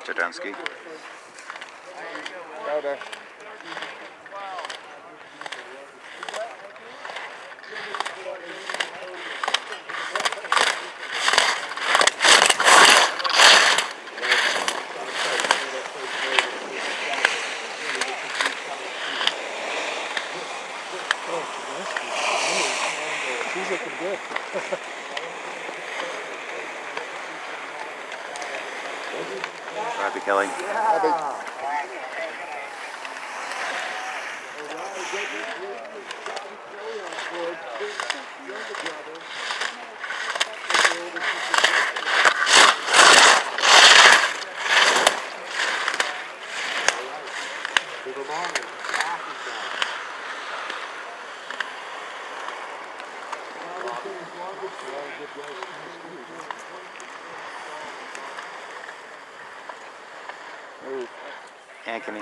Chudensky. Louder. She's looking good. Robbie Kelly. Yeah. Ankeny.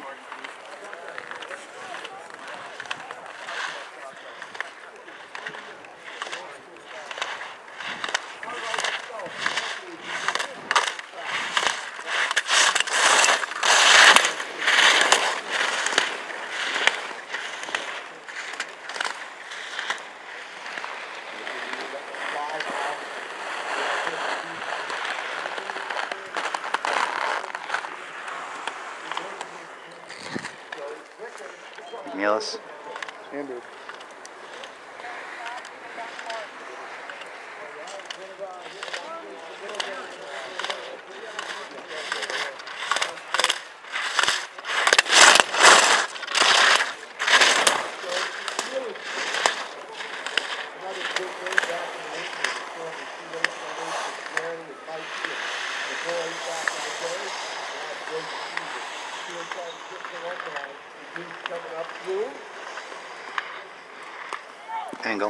McNeilis. Andrew. Angle.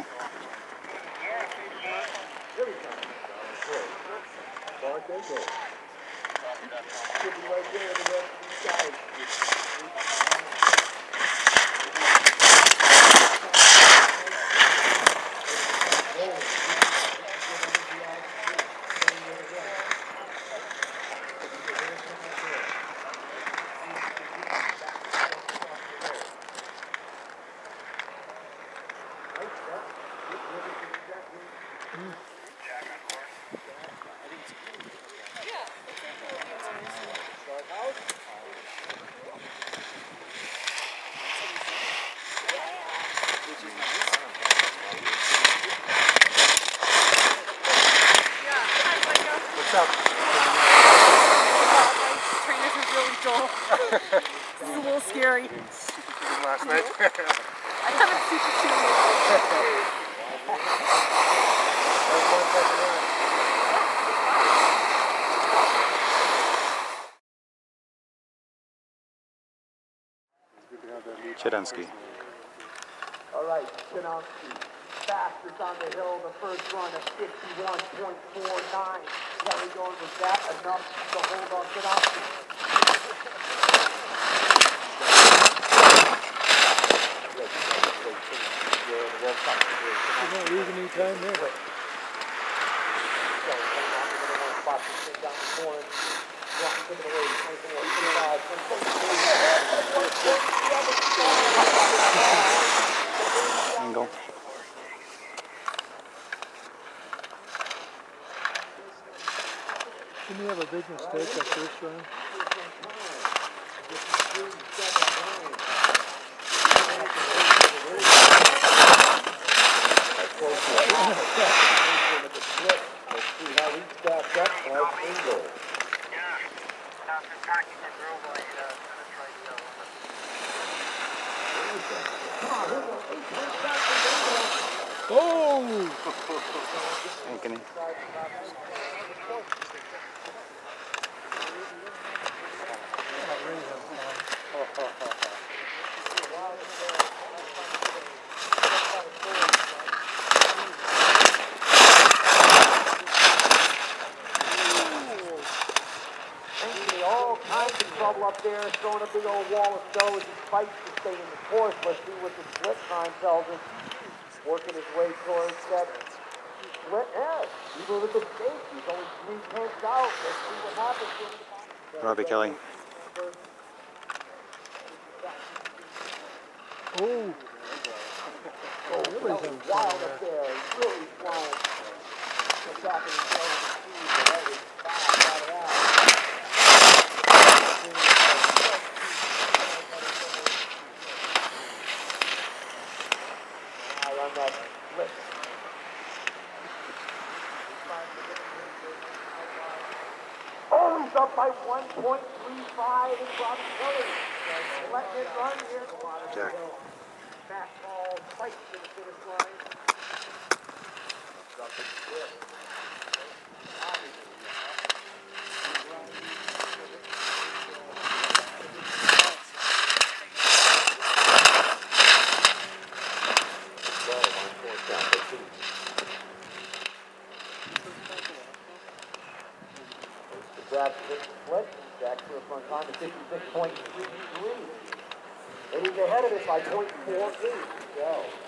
What's up? My trainers are really dull. This is a little scary. Last night? I haven't super tuned. Chudensky. All right, Chudensky. Fastest on the hill, the first run of 51.49. Kelly going with that enough to hold on Chudensky. You're not losing any time there. Angle. Didn't you have a big mistake that first round? Oh! Ankeny. All kinds of trouble up there, throwing a big old wall of snow as he fights to stay in the course. Let's see what the split time tells us. Working his way towards that split. Yeah, even with the mistake, he's only 3 tenths out. Let's see what happens. Robbie Kelly. Oh. Oh, really wild up there. Really flying. Just back in the tail of the speed, but that was fast out of that. Now on that flip. Oh, he's up by 1.35 and Robbie Kelly. Letting it run here. Jack. Fastball spikes to the finish line. Jack split. Jack for a front time to 56.33. And he's ahead of it by 0.48. So.